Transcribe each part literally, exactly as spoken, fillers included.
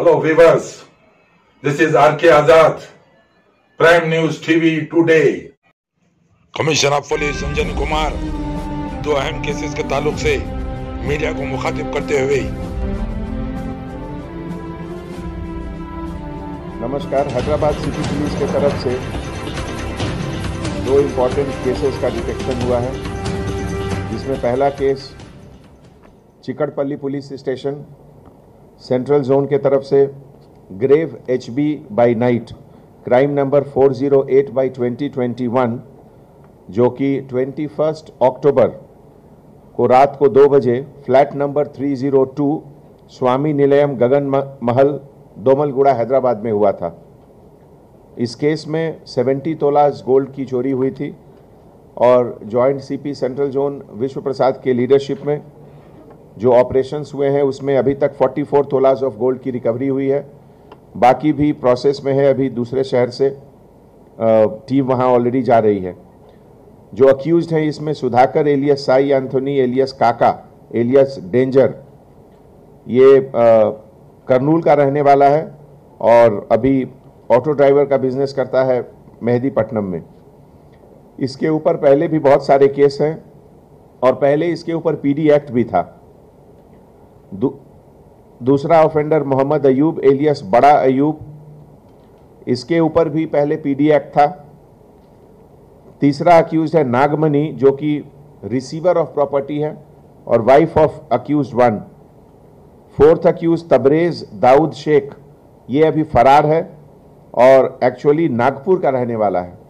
Hello viewers, this is R K Azad, Prime News T V today. Commissioner of police Sanjay Kumar दो अहम cases के ताल्लुक से media को मुखातिब करते हुए। नमस्कार। हैदराबाद सिटी पुलिस के तरफ से दो इम्पॉर्टेंट केसेस का डिटेक्शन हुआ है, जिसमें पहला case Chikkadpally police station central zone के तरफ से grave H B by night crime number four zero eight by twenty twenty one, जो कि इक्कीस अक्टूबर को रात को दो बजे फ्लैट नंबर तीन सौ दो स्वामी निलयम गगन महल दोमलगुड़ा हैदराबाद में हुआ था। इस केस में सत्तर तोलास गोल्ड की चोरी हुई थी और जॉइंट सीपी सेंट्रल जोन विश्व प्रसाद के लीडरशिप में जो ऑपरेशंस हुए हैं उसमें अभी तक चौवालीस तोलास ऑफ गोल्ड की रिकवरी हुई है। बाकी भी प्रोसेस में है, अभी दूसरे शहर से टीम वहां ऑलरेडी जा रही है। जो अक्यूज्ड हैं इसमें Sudhakar alias Sai Anthony alias Kaka alias danger, ये करनूल का रहने वाला है और अभी ऑटो ड्राइवर का बिजनेस करता है मेहदीपट्टनम में। इसके ऊपर पहले भी बहुत सारे केस हैं और पहले इसके ऊपर पीडी एक्ट भी था। दू, दूसरा ऑफेंडर मोहम्मद अयूब एलियस बड़ा अयूब, इसके ऊपर भी पहले पीडी एक्ट था। तीसरा अक्यूज है नागमनी, जो कि रिसीवर ऑफ प्रॉपर्टी है और wife of accused one. Fourth accused Tabrez Dawood Shaikh, ये अभी फरार है और एक्चुअली नागपुर का रहने वाला है।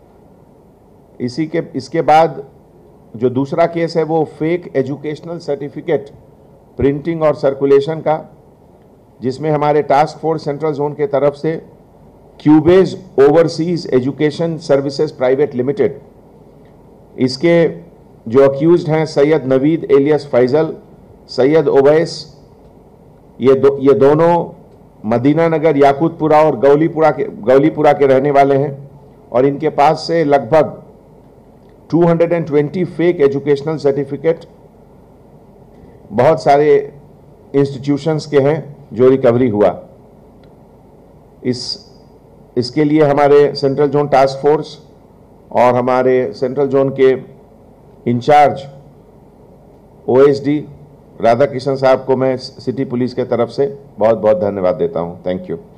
इसी के इसके बाद जो दूसरा केस है वो फेक एजुकेशनल सर्टिफिकेट प्रिंटिंग और सर्कुलेशन का, जिसमें हमारे टास्क फोर्स सेंट्रल जोन के तरफ से Cubez overseas education services private limited, इसके जो अक्यूज्ड हैं सैयद नवीद एलियस फैजल, सैयद ओवैस, ये दो ये दोनों मदीना नगर याकूतपुरा और गौलीपुरा के गौलीपुरा के रहने वाले हैं और इनके पास से लगभग दो सौ बीस फेक एजुकेशनल सर्टिफिकेट बहुत सारे इंस्टीट्यूशंस के हैं जो रिकवरी हुआ। इस इसके लिए हमारे सेंट्रल जोन टास्क फोर्स और हमारे सेंट्रल जोन के इंचार्ज ओएसडी राधा किशन साहब को मैं सिटी पुलिस के तरफ से बहुत बहुत धन्यवाद देता हूं। Thank you.